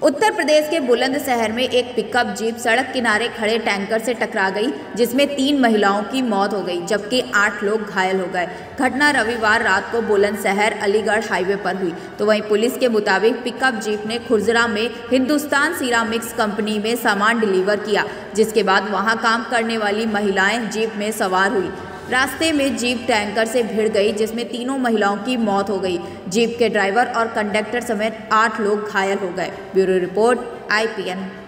उत्तर प्रदेश के बुलंदशहर में एक पिकअप जीप सड़क किनारे खड़े टैंकर से टकरा गई, जिसमें 3 महिलाओं की मौत हो गई जबकि 8 लोग घायल हो गए। घटना रविवार रात को बुलंदशहर अलीगढ़ हाईवे पर हुई। तो वहीं पुलिस के मुताबिक पिकअप जीप ने खुर्जरा में हिंदुस्तान सिरामिक्स कंपनी में सामान डिलीवर किया, जिसके बाद वहां काम करने वाली महिलाएं जीप में सवार हुई। रास्ते में जीप टैंकर से भिड़ गई, जिसमें 3 महिलाओं की मौत हो गई। जीप के ड्राइवर और कंडक्टर समेत 8 लोग घायल हो गए। Bureau report IPN।